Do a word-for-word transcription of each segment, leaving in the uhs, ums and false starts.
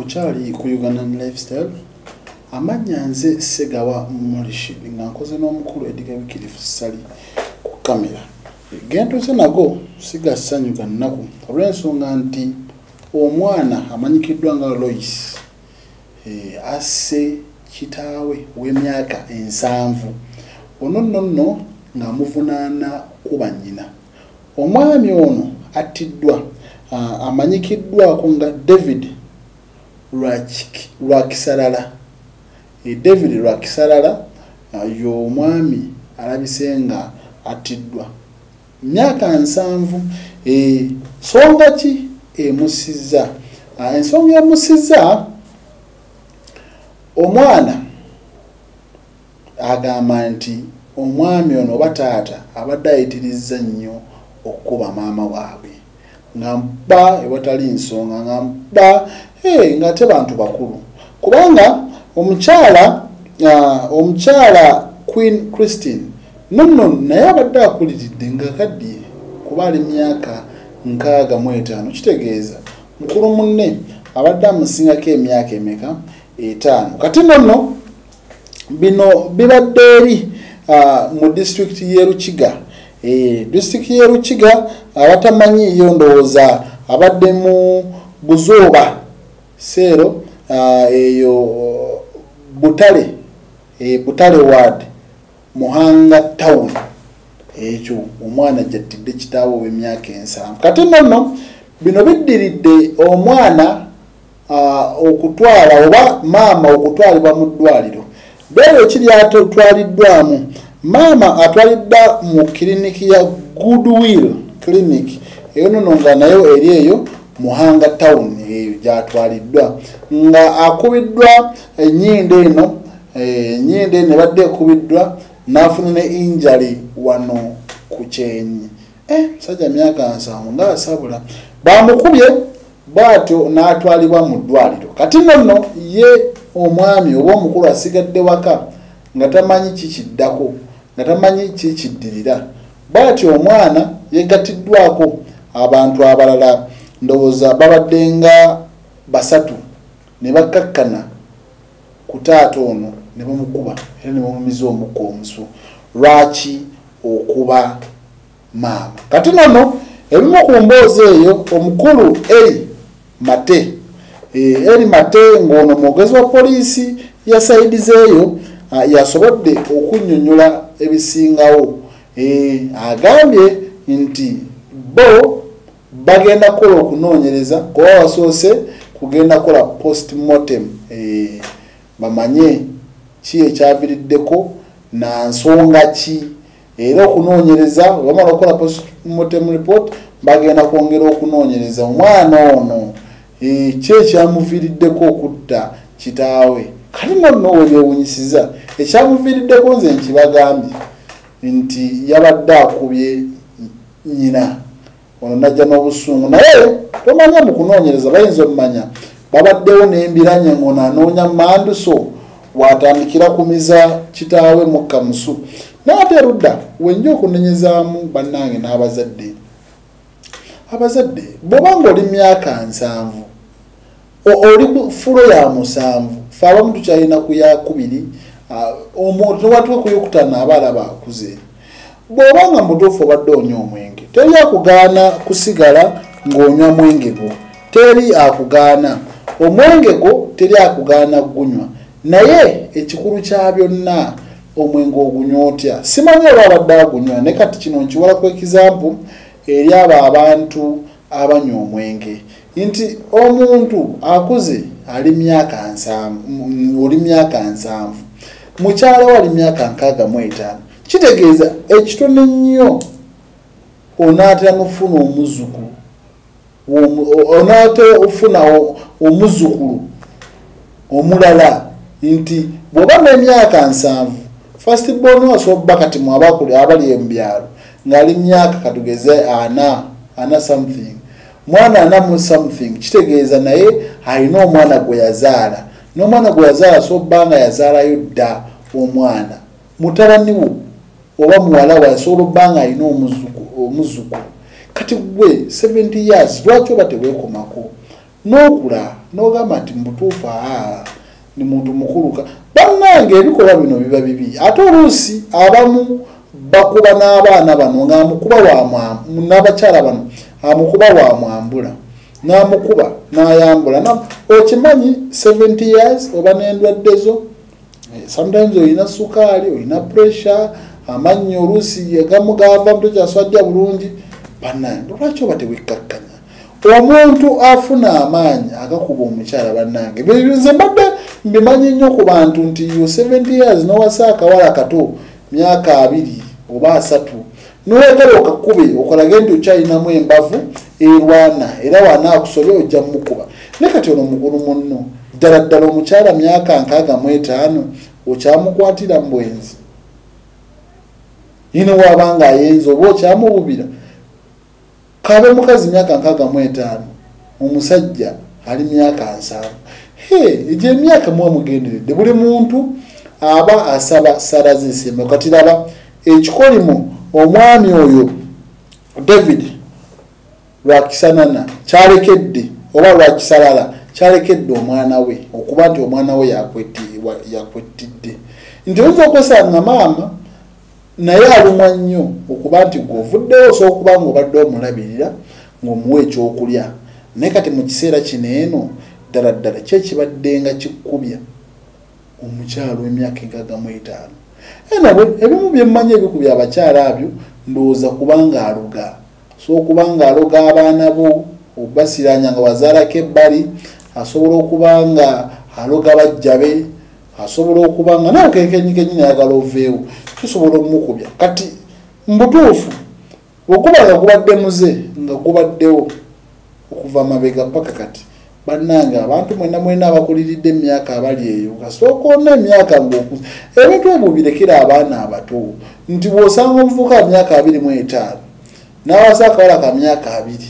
Okyali ku Ugandan Lifestyle amanya nze Segawa Murishi nga nkoze n'omukulu Eddigabikirifu Sali ku kamera gentuze nago sigasanyuka nnaku olw'ensonga nti omwana amanyikiddwa nga Lois e, asse kitaawe w'emyaka ensanvu ono nno nno ng'amuvunaana kuba nnyina. Omwami ono attiddwa uh, amanyikiddwako nga David Lwakisalala. E David Lwakisalala uh, yo omwami alabise nga attiddwa myaka nsanvu. E, songa ki emusizza? Uh, ensonga emusizza omwana agamba nti omwami ono oba taata abadde ayitirizza nnyo okuba maama waabwe nga mba ewatali nsonga nga mba hey, nga te bantu bakulu kubanga omukyala uh, omukyala Queen Christine nonno naye abadde akuliridde nga kaddiye kuba ali myaka nkaaga mu etaano kitegeeza mukulu munne abadde amusingako emyaka emeka etaano. Kati nonno bino bibadde eri uh, mu district y'e Rukiga. E, district y'e Rukiga abatamanyi yo ndowooza abadde mu Buzoba Seero uh, eyo Butale e, Butale ward Muhanga town ekyo omwana jattidde kitaawe w'emyaka ensanvu. Kati nonno bino biddiridde omwana uh, okutwala oba maama okutwalibwa mu ddwaliro. Beero kiri atwaliddwamu maama atwalidda mu kiriniki ya Goodwill Clinic eyo nno nga nayo eri eyo Muhanga town eyo gyatwaliddwa nga akubiddwa ennyindo eno ennyindo eno ebadde ekubiddwa n'afuna ne injury wano ku kyenyi. Eh, musajja myaka nsanvu nga asabula bamukubye bw'atyo n'atwalibwa mu ddwaliro. Kati nno ye omwami oba omukulu asigadde waka nga tamanyi kikiddako nga tamanyi kikiddirira bw'atyo omwana yegattiddwako abantu abalala ndowooza babadde nga basatu ne bakkakkana ku taata ono ne bamukuba era ne bamumiza omukka omusu. Lwaki? Okuba maama. Kati nno ebimu ku mboozi eyo omukulu Eri Mate e, Eri Mate ng'ono mwogezi wa poliisi ya saidi zeeyo uh, yasobodde okunnyonnyola ebisingawo. E, agambye nti bo bagenda kukola okunoonyereza kuba wasoose kugenda kukola postmortem e, bamanye ki ekyaviiriddeko na nsonga ki era okunoonyereza bamala okukola postmortem report bagenda kwongera okunoonyereza omwana ono e, ki ekyamuviiriddeko okutta kitaawe. Kati nno webyewunyisiza ekyamuviiriddeko nze nkibagambye nti yabadde akubye nnyina ono najja n'obusungu naye tomanya mu kunoonyereza bayinza omumanya babaddewo n'embiranye ng'ono anoonya manduso watandikira kumiza kitaawe mu kamusu n'ate erudda wenja okunenyezaamu bannange n'abazadde abazadde bw'obanga oli myaka nsanvu oli ku fulo ya musanvu fe abamu tukyalina ku yakubiri omuntu tewatuuka ku yokutaano abaala baakuze. Bw'obanga mutuufu obadde onywa omwenge teri akugaana kusigala ng'onywa mwenge gwo, teri akugaana omwenge gwo, teri akugaana gunywa, naye ekikulu kya byonna omwenge ogunywa otya. Simanyi oba abadde agunywa naye kati kino nkiwalako ekizampu eri abo abantu abanywa omwenge nti omuntu akuze ali myaka nsanvu oli myaka nsanvu mukyala wali myaka nkaaga mu etaano kitegeeza ekitono nnyo onaatera n'ofuna omuzukulu onaatera ofuna omuzukulu omulala nti bw'oba n'emyaka nsanvu first born wasobba kati mu abakuli abali mu byalo ng'ali myaka katugeze ana ana something mwana ana mu something kitegeeza naye alina omwana gwe yazaala n'omwana gwe yazaala sobba nga yazaalayo dda omwana mutabani wo oba muwala we asobola obba nga alina omuzukulu. Kati gwe seventy years lwaki oba teweekomako n'okula n'ogamba nti mutuufu aa ni muntu mukuluka bannange ebikolwa bino biba bibi ate oluusi abamu bakuba n'abaana bano ng'amukuba wa n'abakyala bano amukuba wa mwambula n'amukuba n'ayambula okimanyi seventy years oba n'endwadde zo sometimes oyina sukaali oyina pressure amannyo oluusi agamu gaava mu tokyaswadya bulungi bannange lwaki oba tewekkakkanya omuntu afuna amaanyi agakuba omukyala bannange nze mbadde mbimanyi nnyo ku bantu nti yo seventy years n'owasa akawala kato myaka abiri oba asatu n'oyagala okakube okolage nti okyalinamu embavu erwana era wanaakusobya ojja mukuba ne kati ono mugulu munno ddala ddala omukyala myaka nkaaga mu etaano okyamukwatira mu bwenzi yino wabanga ayenza oba okyamububira kabe mukazi myaka nkaaga mu etaano omusajja ali myaka nsanvu egyo emyaka muwa mugenderedde buli muntu aba asaba sala z'ensembe kati laba ekikolimo omwami oyo David lwakisanana kyalekedde oba lwakisalala kyalekedde omwana we okuba nti omwana we yakwettidde nti oyinza okwesanga maama naye alumwa nnyo okuba nti gweovuddewo osobola okuba nga obadde omulabirira ng'omuwa ekyokulya naye kati mu kiseera kino eno ddala ddala kyekibadde nga kikkubya omukyalo emyaka enkaaga mu etaano enabwe ebimu byemmanyi ebikubya abakyala abyo ndowooza kubanga aluga so okubanga aloga abaana bo obasiranya nga wazaalako ebbali asobola okuba nga aloga bajja be asobola okuba nga nawe kekennyikenyini ayagala oveewo kisobola omukubya kati mbutuufu okuba nga gubadde muze nga gubaddewo okuva mabega paka kati bannange abantu mwena mwena abakuliridde emyaka abali eyo kasooka ona emyaka ng'okuza ebintu ebyo birekera abaana abato nti bw'osanga omuvubuka myaka abiri mu etaano n'awasa akawala ka myaka abiri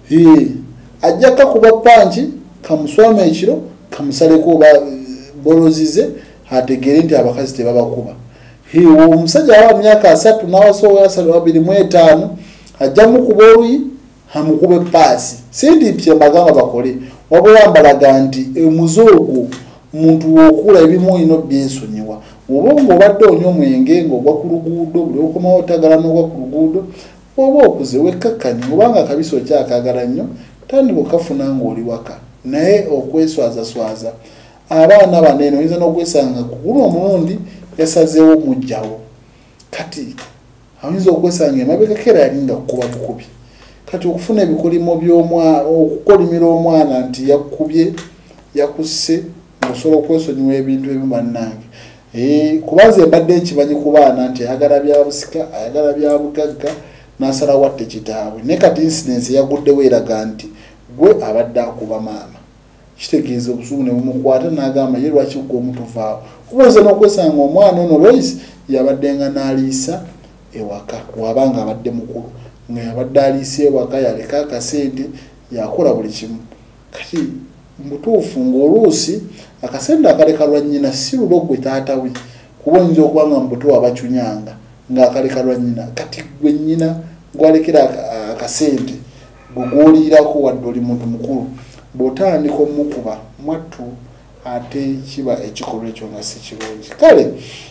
ajja kakuba panki kamuswama ekiro kamusaleko oba bolozize ategeere nti abakazi tebabakuba omusajja awa myaka asatu n'awasa owasatu abiri mu etaano ajja mukuba oluyi amukube paasi sindi pyembagamba bakole wabula mbalaga nti emuze ogwo muntu wokula ebimu ino byensonyiwa oba ng'obadde onywa omwenge ng'ogwa ku luguudo buli okomawo otagala n'ogwa ku luguudo oba okuze wekkakkanya obanga akabiso kyakagala nnyo tandika okafuna ng'oli waka naye okweswazaswaza abaana banene oyinza n'okwesanga kuguno omulundi yasazeewo mujjawo kati oyinza okwesanga emabegako era yali nga kukuba bukubi kati okufuna ebikolimo by'omwana okukolimira omwana nti yakubye yakusse osobola okwesonyiwa ebintu ebimu bannange kubanza embadde nkimanyi ku baana nti ayagala bya busika ayagala bya bugagga n'asala watte kitaabwe naye kati insidensi yaguddewo eraga nti gwe abadde akuba maama kitegeeza obusubu ne bumukwata n'agamba ye lwaki gwe omutuvaawo kubuuza n'okwesanga omwana ono Loisi yabadde nga n'aliisa ewaka wabanga abadde mukulu nga yabadde aliisa ewaka yaleka akasente yakola buli kimu kati mutuufu ng'oluusi akasente akaleka lwa nnyina si lulo gwe taata we kuba oyinza okuba nga mubuto abacunyanga ng'akaleka lwa nnyina kati gwe nnyina gwalekera akasente bwe gwoliirako wadde oli muntu mukulu bw'otandika omukuba mwattu ate kiba ekikolwa ekyo nga si kirungi kale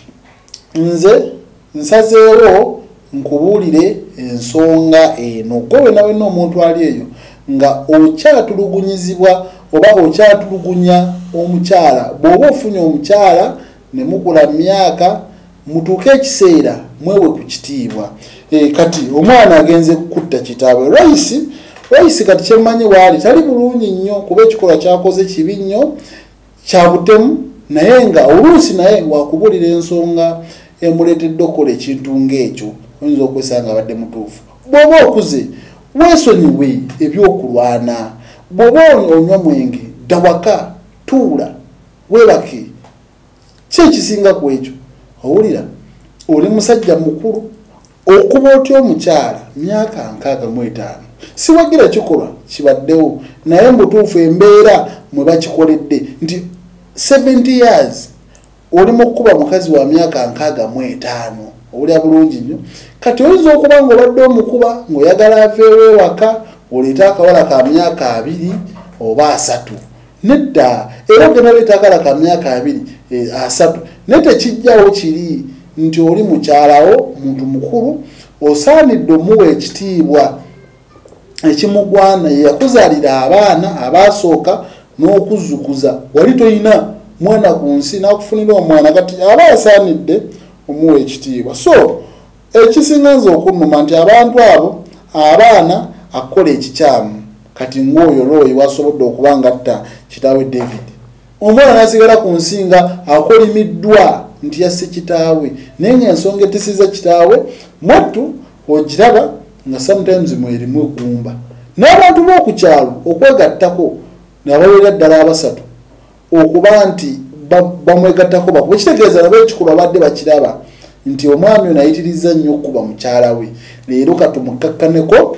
nze nsazeewo nkubuulire ensonga eno gwe wenawena omuntu ali eyo nga okyatulugunyizibwa oba okyatulugunya omukyala bw'oba ofunye omukyala ne mukula myaka mutuuke ekiseera mwewe ku kitiibwa e, kati omwana agenze kutta kitaabwe Loisi Loisi kati kyemmanyi waali tali bulungi nnyo kuba ekikolwa kyakoze kibi nnyo kya butemu naye nga oluusi naye wakubulira ensonga emuleetedde okukola ekintu ng'ekyo oyinza okwesanga abadde mutuufu bw'oba okuze weesonyiwe ebyokulwana bw'oba onywa mwenge dawaka tuula weebake ki ekisinga ku ekyo owulira oli musajja mukulu okuba otya omukyala myaka nkaaga mu etaano siwagira kikolwa kibaddewo naye mbutuufu embeera mwe bakikoledde nti seventy years oli mu kukuba mukazi wa myaka nkaaga mu etaano owulira bulungi nnyo kati oyinza okuba ng'obadde omukuba ng'oyagala aveewo ewaka oleeta akawala ka myaka abiri oba asatu nedda era ogenda betakala ka myaka abiri e, asatu nete kijjawo kiri nti oli mukyalawo muntu mukulu osaanidde omuwa ekitiibwa ekimugwana yakuzaalira abaana abasooka n'okuzukuza wali toyina mwana ku nsi n'akufunira omwana kati aba asaanidde omuwa ekitiibwa so ekisinga nze okunnuma nti abantu abo abaana akola ekikyamu kati ng'oyo looyi wasobodde okuba nga atta kitaawe David omwana nasigala ku nsi nga akolimiddwa nti yasse kitaawe naye ng'ensonga etisiza kitaawe mwattu ogiraba nga sometimes mwerimu egumba n'abantu b'okukyalo okwegattako nabawerera ddala abasatu okuba nti bamwegattako bakuba ekitegeeza nabo ekikulu abadde bakiraba nti omwami ono ayitiriza nnyo okuba mukyala we leero katumukakkaneko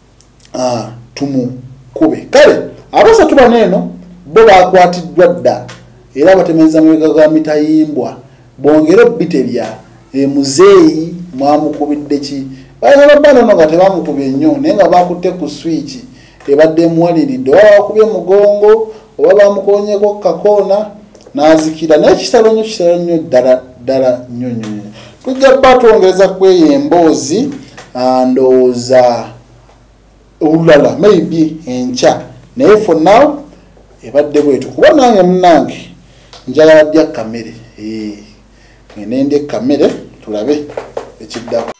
tumukube kale abasatu bano eno bo bakwatiddwa dda era batemeeza mabega ga mitayimbwa bongere obbiterya muzeeyi mwamukubidde ki bayina babbana ono nga tebamukubye nnyo naye nga bakutte ku swiki ebadde emuwaliridde oba bakubye mugongo oba bamukonyeko kakoona n'azikira naye kitalo nnyo kitalo nnyo ddala ddala nnyo nnyo nnyo tujja kuba twongereza kweyo emboozi ndowooza olulala maybe enkya naye for now ebadde bwetu kuba nange munange njagala ddya kamere ngende ndye kamere tulabe ekiddako